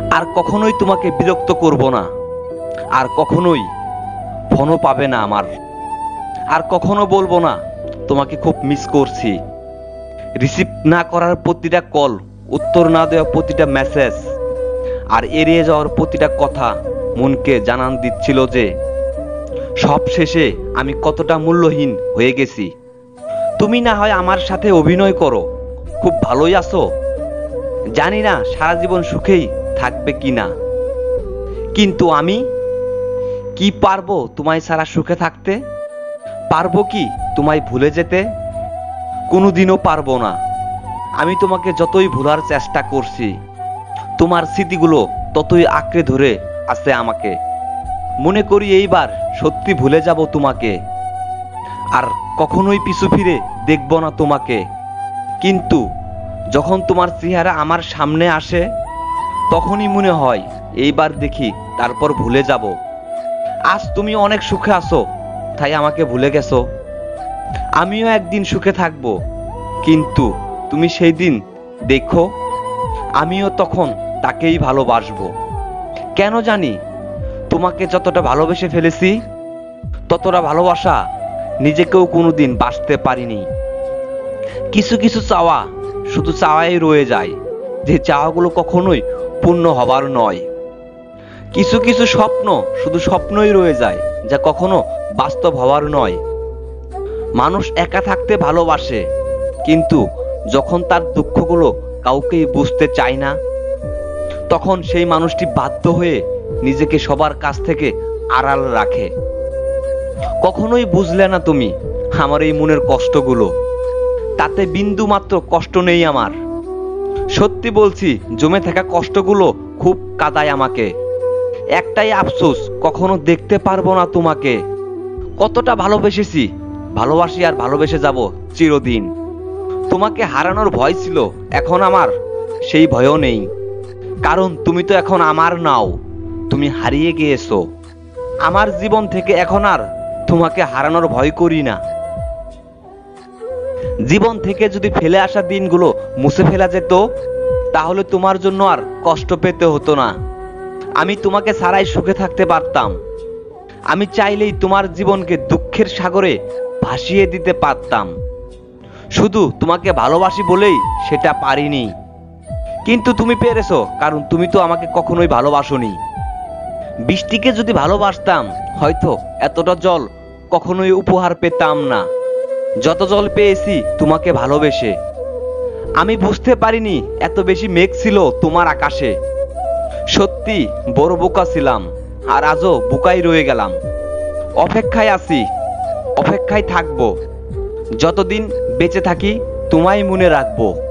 আর কখনোই তোমাকে বিরক্ত করব না, আর কখনোই ফোনও পাবে না আমার, আর কখনো বলবো না তোমাকে খুব মিস করছি। রিসিভ না করার প্রতিটা কল, উত্তর না দেওয়া প্রতিটা মেসেজ, আর এড়িয়ে যাওয়ার প্রতিটা কথা মনকে জানান দিচ্ছিল যে সব শেষে আমি কতটা মূল্যহীন হয়ে গেছি। তুমি না হয় আমার সাথে অভিনয় করো, খুব ভালোই আছো, জানি না সারা জীবন সুখেই থাকবে কিনা, কিন্তু আমি কি পারবো তোমায় ছাড়া সুখে থাকতে? পারবো কি তোমায় ভুলে যেতে? কোনোদিনও পারবো না। আমি তোমাকে যতই ভোলার চেষ্টা করছি, তোমার স্মৃতিগুলো ততই আঁকড়ে ধরে আছে আমাকে। মনে করি এইবার সত্যি ভুলে যাব তোমাকে, আর কখনোই পিছু ফিরে দেখব না তোমাকে। কিন্তু যখন তোমার চেহারা আমার সামনে আসে, তখনই মনে হয় এইবার দেখি তারপর ভুলে যাব। আজ তুমি অনেক সুখে আছো, তাই আমাকে ভুলে গেছো। আমিও একদিন সুখে থাকব, কিন্তু তুমি সেই দিন দেখো আমিও তখন তাকেই ভালোবাসবো। কেন জানি তোমাকে যতটা ভালোবেসে ফেলেছি, ততটা ভালোবাসা নিজেকেও কোনোদিন বাসতে পারিনি। কিছু কিছু চাওয়া শুধু চাওয়াই রয়ে যায়, যে চাওয়াগুলো কখনোই পূর্ণ হবার নয়। কিছু কিছু স্বপ্ন শুধু স্বপ্নই রয়ে যায়, যা কখনো বাস্তব হওয়ার নয়। মানুষ একা থাকতে ভালোবাসে, কিন্তু যখন তার দুঃখগুলো কাউকেই বুঝতে চায় না, তখন সেই মানুষটি বাধ্য হয়ে নিজেকে সবার কাছ থেকে আড়াল রাখে। কখনোই বুঝলে না তুমি আমার এই মনের কষ্টগুলো, তাতে বিন্দু মাত্র কষ্ট নেই আমার। সত্যি বলছি, জমে থাকা কষ্টগুলো খুব কাঁদায় আমাকে। একটাই আফসোস, কখনো দেখতে পারবো না তোমাকে। কতটা ভালোবেসেছি, ভালোবাসি আর ভালোবেসে যাব চিরদিন। তোমাকে হারানোর ভয় ছিল, এখন আমার সেই ভয়ও নেই, কারণ তুমি তো এখন আমার নাও, তুমি হারিয়ে গিয়েছো। আমার জীবন থেকে এখন আর তোমাকে হারানোর ভয় করি না। জীবন থেকে যদি ফেলে আসা দিনগুলো মুছে ফেলা যেত, তাহলে তোমার জন্য আর কষ্ট পেতে হতো না। আমি তোমাকে ছাড়াই সুখে থাকতে পারতাম। আমি চাইলেই তোমার জীবনকে দুঃখের সাগরে ভাসিয়ে দিতে পারতাম। শুধু তোমাকে ভালোবাসি বলেই সেটা পারিনি। কিন্তু তুমি পেরেছো, কারণ তুমি তো আমাকে কখনোই ভালোবাসোনি। বৃষ্টিকে যদি ভালোবাসতাম, হয়তো এতটা জল কখনোই উপহার পেতাম না যত জল পেয়েছি তোমাকে ভালোবেসে। আমি বুঝতে পারিনি এত বেশি মেঘ ছিল তোমার আকাশে। সত্যি বড় বোকা ছিলাম, আর আজও বোকাই রয়ে গেলাম। অপেক্ষায় আছি, অপেক্ষায় থাকবো, যতদিন বেঁচে থাকি তোমায় মনে রাখবো।